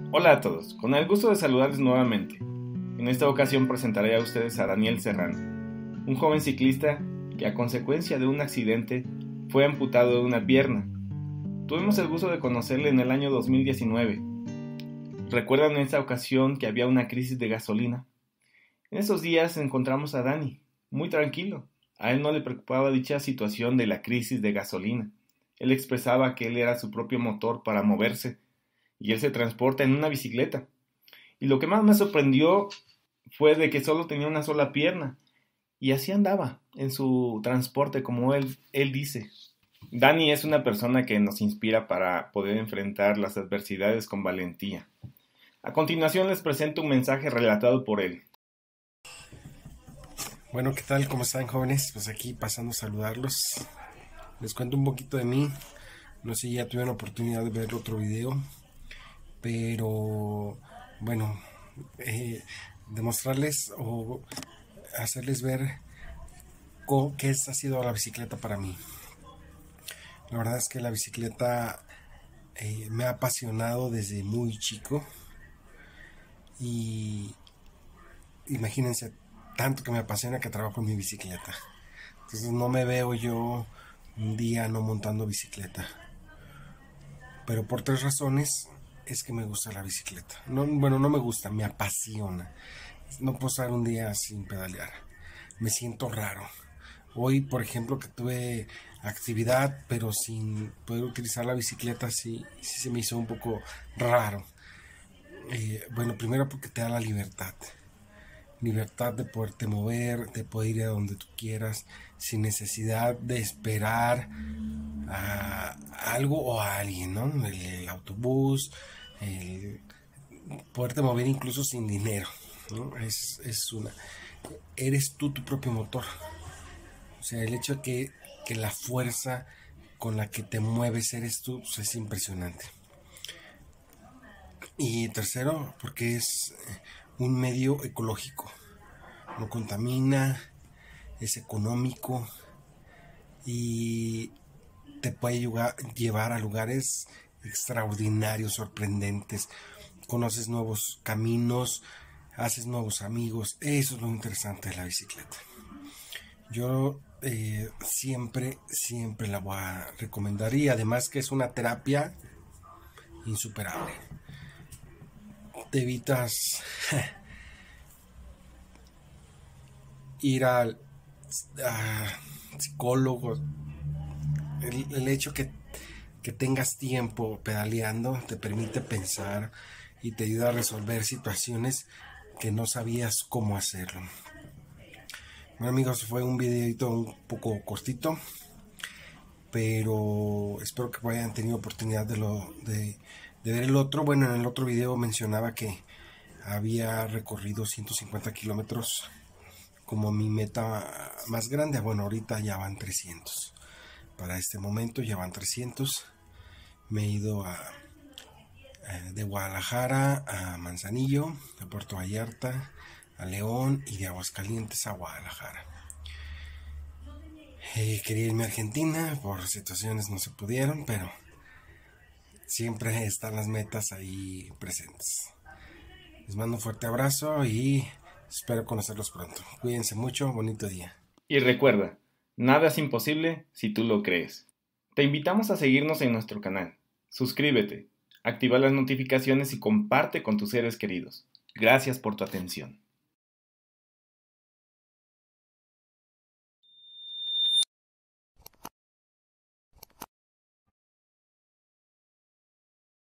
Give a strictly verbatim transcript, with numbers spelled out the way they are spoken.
Hola a todos, con el gusto de saludarles nuevamente. En esta ocasión presentaré a ustedes a Daniel Serrano, un joven ciclista que a consecuencia de un accidente fue amputado de una pierna. Tuvimos el gusto de conocerle en el año dos mil diecinueve. ¿Recuerdan en esa ocasión que había una crisis de gasolina? En esos días encontramos a Dani, muy tranquilo. A él no le preocupaba dicha situación de la crisis de gasolina. Él expresaba que él era su propio motor para moverse y él se transporta en una bicicleta. Y lo que más me sorprendió fue de que solo tenía una sola pierna y así andaba en su transporte como él, él dice. Dani es una persona que nos inspira para poder enfrentar las adversidades con valentía. A continuación les presento un mensaje relatado por él. Bueno, ¿qué tal? ¿Cómo están, jóvenes? Pues aquí pasando a saludarlos. Les cuento un poquito de mí. No sé si ya tuvieron oportunidad de ver otro video, pero bueno, eh, demostrarles o hacerles ver cómo, qué es, ha sido la bicicleta para mí. La verdad es que la bicicleta eh, me ha apasionado desde muy chico y imagínense tanto que me apasiona que trabajo en mi bicicleta. Entonces no me veo yo un día no montando bicicleta. Pero por tres razones es que me gusta la bicicleta. No, bueno, no me gusta, me apasiona. No puedo estar un día sin pedalear. Me siento raro. Hoy, por ejemplo, que tuve actividad, pero sin poder utilizar la bicicleta, sí, sí se me hizo un poco raro. Eh, bueno, primero porque te da la libertad. Libertad de poderte mover, de poder ir a donde tú quieras, sin necesidad de esperar a algo o a alguien, ¿no? El, el autobús, el poderte mover incluso sin dinero, ¿no? Es, es una... Eres tú tu propio motor. O sea, el hecho de que, que la fuerza con la que te mueves eres tú, pues es impresionante. Y tercero, porque es un medio ecológico. No contamina, es económico y te puede llevar a lugares extraordinarios, sorprendentes. Conoces nuevos caminos, haces nuevos amigos. Eso es lo interesante de la bicicleta. Yo eh, siempre, siempre la voy a recomendar y además que es una terapia insuperable. Te evitas ir al a psicólogos. El, el hecho que, que tengas tiempo pedaleando te permite pensar y te ayuda a resolver situaciones que no sabías cómo hacerlo. Bueno, amigos, fue un videito un poco cortito, pero espero que hayan tenido oportunidad de, lo, de, de ver el otro. Bueno, en el otro video mencionaba que había recorrido ciento cincuenta kilómetros como mi meta más grande. Bueno, ahorita ya van trescientos. Para este momento ya van trescientos. Me he ido a, a, de Guadalajara a Manzanillo, a Puerto Vallarta, a León y de Aguascalientes a Guadalajara. Eh, quería irme a Argentina, por situaciones no se pudieron, pero siempre están las metas ahí presentes. Les mando un fuerte abrazo y espero conocerlos pronto. Cuídense mucho, bonito día. Y recuerda, nada es imposible si tú lo crees. Te invitamos a seguirnos en nuestro canal. Suscríbete, activa las notificaciones y comparte con tus seres queridos. Gracias por tu atención.